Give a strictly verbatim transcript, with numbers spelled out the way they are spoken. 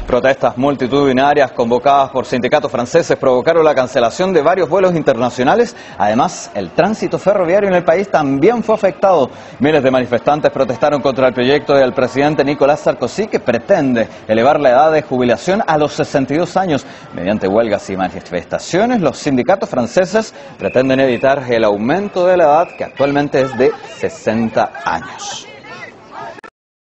Protestas multitudinarias convocadas por sindicatos franceses provocaron la cancelación de varios vuelos internacionales. Además, el tránsito ferroviario en el país también fue afectado. Miles de manifestantes protestaron contra el proyecto del presidente Nicolas Sarkozy, que pretende elevar la edad de jubilación a los sesenta y dos años. Mediante huelgas y manifestaciones, los sindicatos franceses pretenden evitar el aumento de la edad, que actualmente es de sesenta años.